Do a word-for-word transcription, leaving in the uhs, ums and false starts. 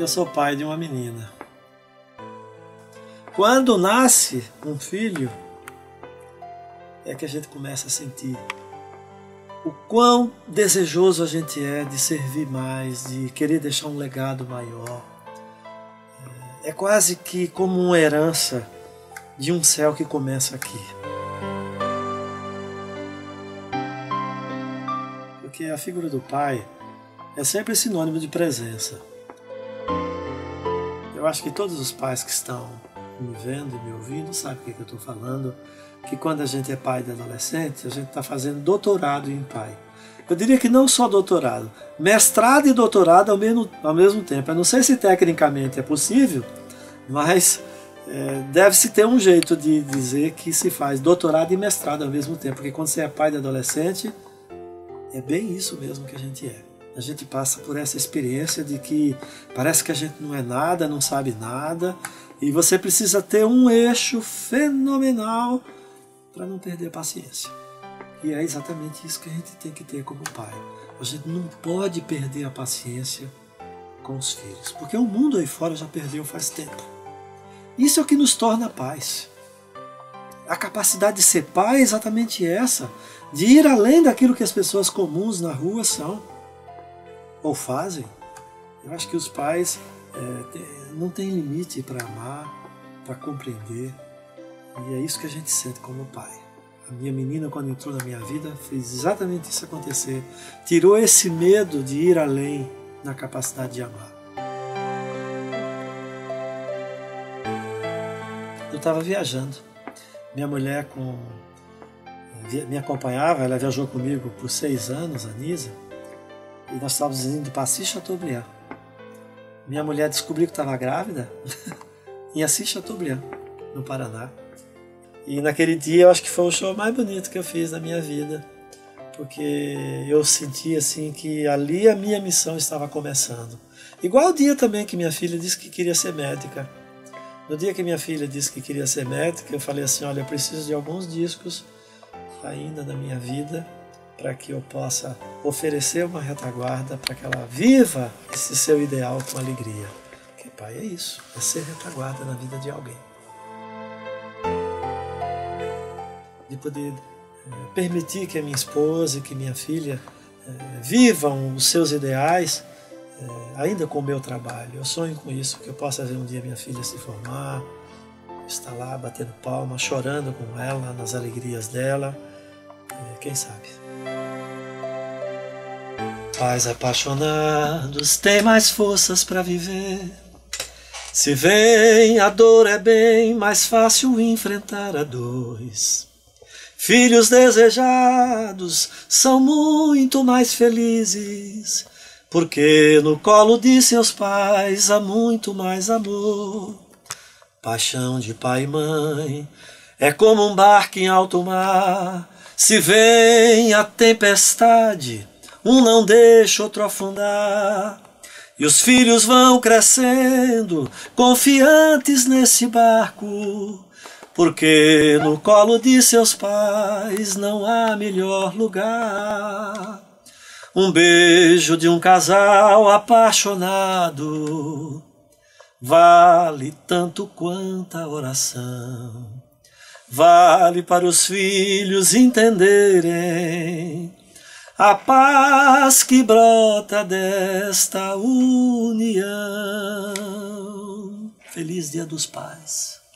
eu sou pai de uma menina. Quando nasce um filho, é que a gente começa a sentir o quão desejoso a gente é de servir mais, de querer deixar um legado maior. É quase que como uma herança de um céu que começa aqui. Porque a figura do pai é sempre sinônimo de presença. Eu acho que todos os pais que estão me vendo e me ouvindo sabem o que eu estou falando, que quando a gente é pai de adolescente, a gente está fazendo doutorado em pai. Eu diria que não só doutorado, mestrado e doutorado ao mesmo, ao mesmo tempo. Eu não sei se tecnicamente é possível, mas é, deve-se ter um jeito de dizer que se faz doutorado e mestrado ao mesmo tempo, porque quando você é pai de adolescente, é bem isso mesmo que a gente é. A gente passa por essa experiência de que parece que a gente não é nada, não sabe nada, e você precisa ter um eixo fenomenal para não perder a paciência. E é exatamente isso que a gente tem que ter como pai. A gente não pode perder a paciência com os filhos, porque o mundo aí fora já perdeu faz tempo. Isso é o que nos torna pais. A capacidade de ser pai é exatamente essa, de ir além daquilo que as pessoas comuns na rua são ou fazem. Eu acho que os pais é, não têm limite para amar, para compreender, e é isso que a gente sente como pai. A minha menina, quando entrou na minha vida, fez exatamente isso acontecer. Tirou esse medo de ir além na capacidade de amar. Eu estava viajando. Minha mulher com... me acompanhava, ela viajou comigo por seis anos, a Nisa, e nós estávamos indo para Assis Chateaubriand. Minha mulher descobriu que estava grávida em Assis Chateaubriand, no Paraná. E naquele dia eu acho que foi o show mais bonito que eu fiz na minha vida, porque eu senti assim que ali a minha missão estava começando. Igual o dia também que minha filha disse que queria ser médica. No dia que minha filha disse que queria ser médica, eu falei assim, olha, eu preciso de alguns discos ainda na minha vida para que eu possa oferecer uma retaguarda para que ela viva esse seu ideal com alegria. Porque pai é isso, é ser retaguarda na vida de alguém. De poder é, permitir que a minha esposa e que minha filha é, vivam os seus ideais é, ainda com o meu trabalho. Eu sonho com isso, que eu possa ver um dia minha filha se formar, estar lá batendo palma, chorando com ela nas alegrias dela, é, quem sabe. Pais apaixonados têm mais forças para viver. Se vem a dor é bem mais fácil enfrentar a dois. Filhos desejados são muito mais felizes, porque no colo de seus pais há muito mais amor. Paixão de pai e mãe é como um barco em alto mar. Se vem a tempestade, um não deixa outro afundar. E os filhos vão crescendo, confiantes nesse barco, porque no colo de seus pais não há melhor lugar. Um beijo de um casal apaixonado vale tanto quanto a oração. Vale para os filhos entenderem a paz que brota desta união. Feliz Dia dos Pais.